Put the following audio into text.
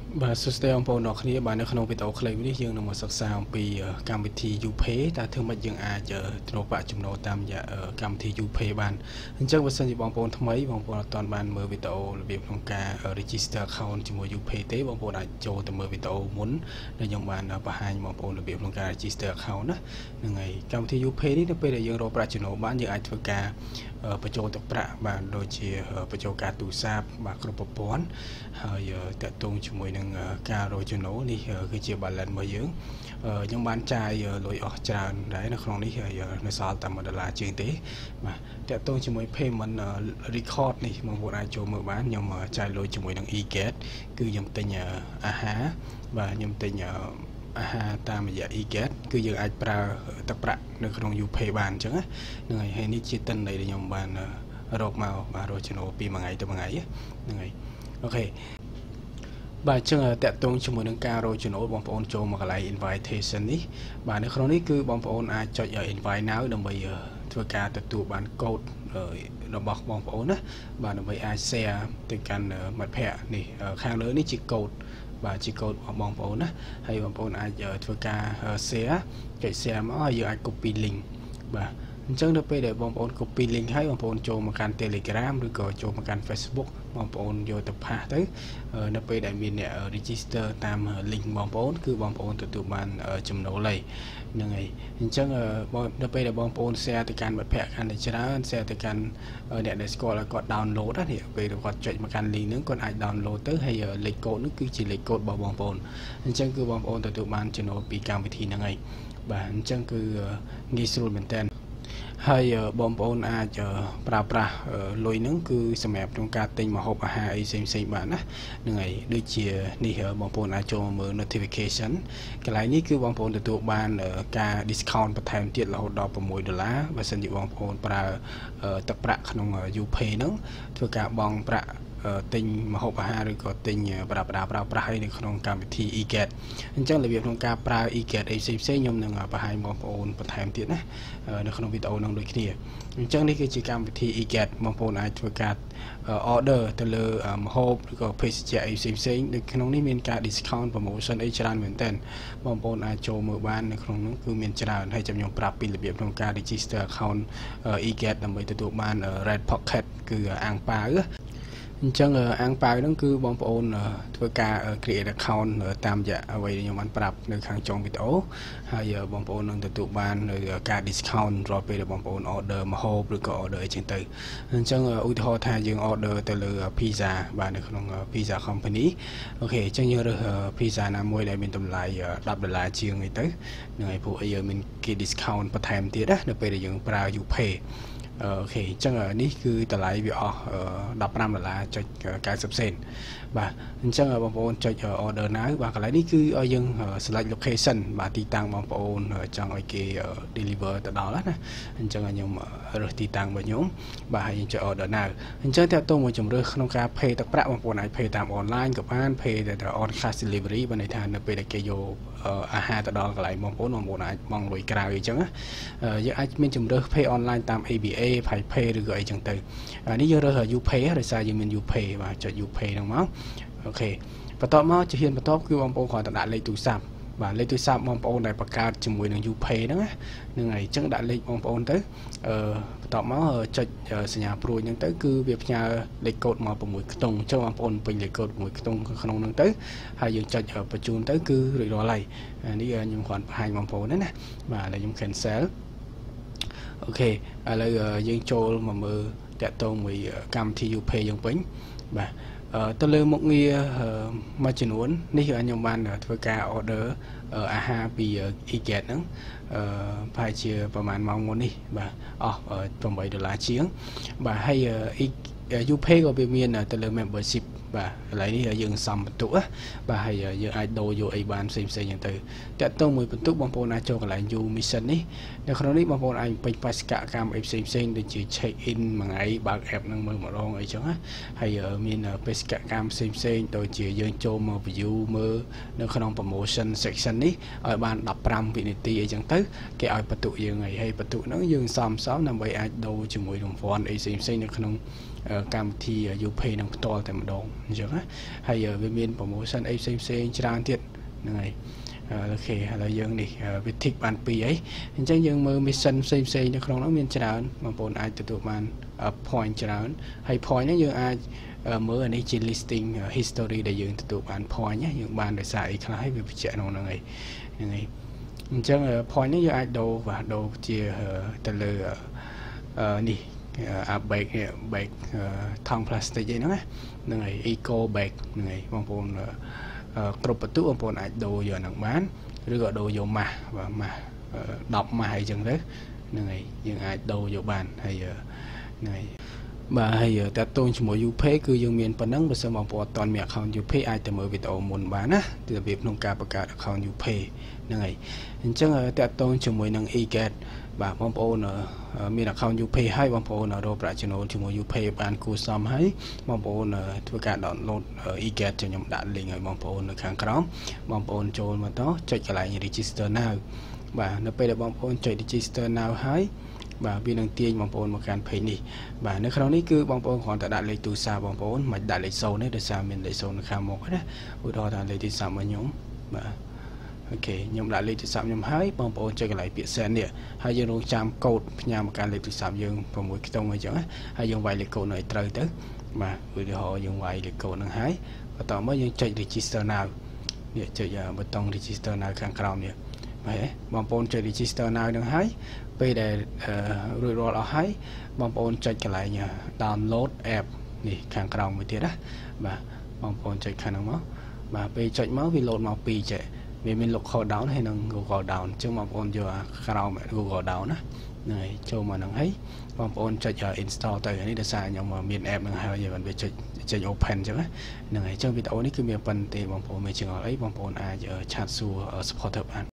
បាទសួស្តីបងប្អូនអ្នកគ្នាបាទនៅក្នុងវីដេអូខ្លីនេះយើងនឹងមកសិក្សាអំពីកម្មវិធី UPay តើធ្វើម៉េចយើងអាចទទួលប្រាក់ចំណូលតាមរយៈកម្មវិធី UPay បានអញ្ចឹងបើសិនជាបងប្អូនថ្មីបងប្អូនអត់ទាន់បានមើលវីដេអូរបៀបក្នុងការ register account ជាមួយ UPay ទេបងប្អូនអាចចូលទៅមើលវីដេអូមុនដែលខ្ញុំបានបង្ហាញបងប្អូនរបៀបក្នុងការ register account ណាហ្នឹងហើយកម្មវិធី UPay នេះនៅពេលដែលយើងរកប្រាក់ចំណូលបានយើងអាចធ្វើការបញ្ចូលទឹកប្រាក់បានដូចជាបញ្ចូលការទូរស័ព្ទបាទគ្រប់ប្រព័ន្ធហើយតាក់ទងជាមួយនឹងការរកចំណូលនេះគឺជា balance របស់យើងខ្ញុំបានចាយលុយអស់ច្រើនដែរនៅក្នុងនេះហើយនៅសល់តែ$1ជាងទេបាទតាក់ទងជាមួយ payment record នេះបងប្អូនអាចចូលមើលបានខ្ញុំចាយលុយជាមួយនឹង e-get គឺខ្ញុំទិញអាហារបាទខ្ញុំទិញអាហារតាមរយៈ e-get គឺយើងអាចប្រើទឹកប្រាក់នៅក្នុង UPay បានអញ្ចឹងណាហ្នឹងហើយនេះជាទិន្នន័យដែលខ្ញុំបានរកមកបាទរកចំណូលពីមួយថ្ងៃទៅមួយថ្ងៃហ្នឹងហើយអូខេបាទអញ្ចឹងតាក់ទងជាមួយនឹងការរកចំណូលបងប្អូនចូលមកកន្លែង invitation នេះបាទនៅក្នុងនេះគឺបងប្អូនអាចចុច invite now ដើម្បីធ្វើការទទួលបានកូដរបស់បងប្អូនណាបាទដើម្បីអាច share ទៅកាន់មិត្តភ័ក្តិនេះខាងលើនេះជាកូដបាទជាកូដរបស់បងប្អូនណាហើយបងប្អូនអាចធ្វើការ share ចុច share មកហើយយើងអាច copy link បាទអញ្ចឹងនៅពេលដែលបងប្អូន copy link ហើយបងប្អូនចូលមកកាន់ Telegram ឬក៏ចូលមកកាន់ Facebook បងប្អូនយកទៅផាសទៅនៅពេលដែលមានអ្នក register តាម link បងប្អូនគឺបងប្អូនទទួលបានចំណូលហ្នឹងហើយអញ្ចឹងនៅពេលដែលបងប្អូន share ទៅកាន់មិត្តភ័ក្តិកាន់តែច្រើន share ទៅកាន់អ្នកដែលស្គាល់ឲ្យគាត់ download ណានេះពេលគាត់ចុចមកកាន់ link ហ្នឹងគាត់អាច download ទៅហើយលេខកូដហ្នឹងគឺជាលេខកូដរបស់បងប្អូនអញ្ចឹងគឺបងប្អូនទទួលបានចំណូលពីកម្មវិធីហ្នឹងហើយបាទអញ្ចឹងគឺងាយស្រួលមែនតើហើយបងប្អូនអាចប្រើប្រាស់លុយហ្នឹងគឺសម្រាប់ក្នុងការទិញម្ហូបអាហារអីផ្សេងៗបានណាហ្នឹងហើយដូចជានេះបងប្អូនអាចចូលមើល notification កន្លែងនេះគឺបងប្អូនទទួលបានការ discount បន្ថែមទៀតរហូតដល់$6បើសិនជាបងប្អូនប្រើទឹកប្រាក់ក្នុង UPay ហ្នឹងធ្វើការបង់ប្រាក់ទិញម្ហូបអាហារឬក៏ទិញប្រើប្រាស់ឲ្យនៅក្នុងកម្មវិធី e-get អញ្ចឹងរបៀបក្នុងការប្រើ e-get អីផ្សេងៗខ្ញុំនឹងបង្ហាញបងប្អូនបន្ថែមទៀតណានៅក្នុងវីដេអូនឹងដូចគ្នាអញ្ចឹងនេះគឺជាកម្មវិធី e-get បងប្អូនអាចធ្វើការ order ទៅលើម្ហូបឬក៏ភេសជ្ជៈអីផ្សេងៗនៅក្នុងនេះមានការ discount promotion អីច្រើនមែនទែនបងប្អូនអាចចូលមើលបាននៅក្នុងនោះគឺមានច្រើនហើយខ្ញុំប្រាប់ពីរបៀបក្នុងការ register account e-get ដើម្បីទទួលបាន red pocket គឺអាំងប៉ាវអញ្ចឹងអាំងប៉ាវហ្នឹងគឺបងប្អូនធ្វើការ create account តាមរយៈអ្វីដែលខ្ញុំបានប្រាប់នៅខាងចុងវីដេអូហើយបងប្អូននឹងទទួលបាននៅការ discount រាល់ពេលដែលបងប្អូន order ម្ហូបឬក៏ order អីចឹងទៅអញ្ចឹងឧទាហរណ៍ថាយើង order ទៅលើ pizza បាទនៅក្នុង pizza company អូខេអញ្ចឹងយើងរើស pizza ណាមួយដែលមានតម្លៃ$10ជាងអីទៅហ្នឹងហើយពួកអីមានគេ discount បន្ថែមទៀតណានៅពេលដែលយើងប្រើ UPayអូខេអញ្ចឹងនេះគឺតម្លៃវាអស់$15.90បាទអញ្ចឹងបងប្អូនចុច order now បាទកន្លែងនេះគឺឲ្យយើង select location បាទទីតាំងបងប្អូនចង់ឲ្យគេ deliver ទៅដល់ណាអញ្ចឹងខ្ញុំរើសទីតាំងរបស់ខ្ញុំបាទហើយយើងចុច order now អញ្ចឹងតើតើមួយជំរើសក្នុងការ pay ទឹកប្រាក់បងប្អូនអាច pay តាម online ក៏បាន pay ទៅ on cash delivery បើន័យថានៅពេលដែលគេយកអាហារទៅដល់កន្លែងបងប្អូនអាចបង់លុយក្រៅអញ្ចឹងយើងអាចមានជំរើស pay online តាម ABA PayPay ឬក៏អីចឹងទៅនេះយើងរើស UPay ដោយសារយើងមាន UPay បាទចុច UPay ហ្នឹងមកអូខេបន្ទាប់មកជំហានបន្ទាប់គឺបងប្អូនគ្រាន់តែដាក់លេខទូរស័ព្ទបាទលេខទូរស័ព្ទបងប្អូនដែលបង្កើតជាមួយនឹង UPay ហ្នឹងហ្នឹងហើយអញ្ចឹងដាក់លេខបងប្អូនទៅបន្ទាប់មកចុចសញ្ញាព្រួយហ្នឹងទៅគឺវាផ្ញើលេខកូដមក6ខ្ទង់អញ្ចឹងបងប្អូនពេញលេខកូដ6ខ្ទង់ក្នុងហ្នឹងទៅហើយយើងចុចបញ្ជូនទៅគឺរួចរាល់ហើយនេះខ្ញុំគ្រាន់បង្ហាញបងប្អូនណាបាទឥឡូវខ្ញុំ cancel អូខេឥឡូវយើងចូលមកមើលតាក់ទងមួយកម្មវិធី UPay យើងវិញបាទទៅលើមុខងារមួយចំនួននេះខ្ញុំបានធ្វើការ order អាហារពី e-get ហ្នឹងប្រហែលជាប្រហែលម៉ោងមុននេះបាទអស់$8ជាងបាទហើយ UPay ក៏វាមានទៅលើ membership បាទឥឡូវនេះយើងសំបន្ទុកបាទហើយយើងអាចដូរយកអីបានផ្សេងៗយ៉ាងទៅតាក់ទងមួយបន្ទុកបងប្អូនអាចចូលកន្លែង U Mission នេះនៅក្នុងនេះបងប្អូនអាចពេញបេសកកម្មអីផ្សេងៗដូចជា check in មួយថ្ងៃបើក app ហ្នឹងមើលម្ដងអីចឹងណាហើយមានបេសកកម្មផ្សេងៗដូចជាយើងចូលមក view មើលនៅក្នុង promotion section នេះឲ្យបាន15វិនាទីអីចឹងទៅគេឲ្យបន្ទុកយើងហើយបន្ទុកហ្នឹងយើងសំដើម្បីអាចដូរជាមួយរង្វាន់អីផ្សេងៗនៅក្នុងកម្មវិធី UPay នឹងផ្ទាល់តែម្ដងអញ្ចឹងណាហើយវាមាន promotion អីផ្សេងច្រើនទៀតហ្នឹងហើយអូខេឥឡូវយើងនេះវា tick បាន2អីអញ្ចឹងយើងមើល mission ផ្សេងនៅក្នុងនោះមានច្រើនបងប្អូនអាចទទួលបាន point ច្រើនហើយ point ហ្នឹងយើងអាចមើលអានេះជា listing history ដែលយើងទទួលបាន point ណាយើងបានដោយសារអីខ្លះហើយវាបញ្ជាក់ក្នុងហ្នឹងហើយហ្នឹងហើយអញ្ចឹង point នេះយើងអាចដូរជាទៅលើនេះ bag នេះ bag ថង់ plastic អីហ្នឹងណាហ្នឹងហើយ eco bag ហ្នឹងហើយបងប្អូនគ្រប់បន្ទុកបងប្អូនអាចដូរយកហ្នឹងបានឬក៏ដូរយកម៉ាស់បាទម៉ាស់10ម៉ាស់អីចឹងទៅហ្នឹងហើយយើងអាចដូរយកបានហើយហ្នឹងហើយបាទហើយតាក់ទងជាមួយ UPay គឺយើងមានប៉ុណ្ណឹងបើសិនបងប្អូនអត់ទាន់មាន account UPay អាចទៅមើលវីដេអូមុនបានណាពីរបៀបក្នុងការបង្កើត account UPay ហ្នឹងហើយអញ្ចឹងតាក់ទងជាមួយនឹង eGate បាទបងប្អូនមាន account UPay ហើយបងប្អូនរកប្រាក់ចំណូលជាមួយ UPay បានគួរសមហើយបងប្អូនធ្វើការ download eGate choខ្ញុំដាក់ link ឲ្យបងប្អូននៅខាងក្រោមបងប្អូនចូលមកទៅចុចកន្លែង register now បាទនៅពេលដែលបងប្អូនចុច register now ហើយបាទវានឹងទាញបងប្អូនមកកាន់ page នេះបាទនៅក្នុងនេះគឺបងប្អូនគ្រាន់តែដាក់លេខទូរស័ព្ទបងប្អូនមិនដាក់លេខ0ទេដោយសារមានលេខ0នៅខាងមុខណាឧទាហរណ៍ថាលេខទូរស័ព្ទរបស់ខ្ញុំបាទអូខេខ្ញុំដាក់លេខទូរស័ព្ទខ្ញុំហើយបងប្អូនចុចកន្លែងពាក្យ send នេះហើយយើងរងចាំកូដផ្ញើមកកាន់លេខទូរស័ព្ទយើង6ខ្ទង់អីចឹងណាហើយយើងវាយលេខកូដនៅឲ្យត្រូវទៅបាទឧទាហរណ៍យើងវាយលេខកូដហ្នឹងហើយបន្តមកយើងចុច register now នេះចុចប៊ូតុង register now ខាងក្រោមនេះហើយបងប្អូនចុច register now នឹងហើយពេលដែលរួចរាល់អស់ហើយបងប្អូនចុចកន្លែង download app នេះខាងក្រោមមួយទៀតណាបាទបងប្អូនចុចខាងហ្នឹងមកបាទពេលចុចមកវា load មក2ចេះវាមាន local down ហើយនិង Google down អញ្ចឹងបងប្អូនយកក្រោម Google down ណាហ្នឹងហើយចូលមកហ្នឹងហើយបងប្អូនចុច install ទៅនេះដោយសារខ្ញុំមាន app ហ្នឹងហើយវាចុច open អញ្ចឹងណាហ្នឹងហើយអញ្ចឹងវីដេអូនេះគឺមានប៉ុណ្្នឹងទេបងប្អូនមានចង្អុលអីបងប្អូនអាចឆាតសួរ supporter បាន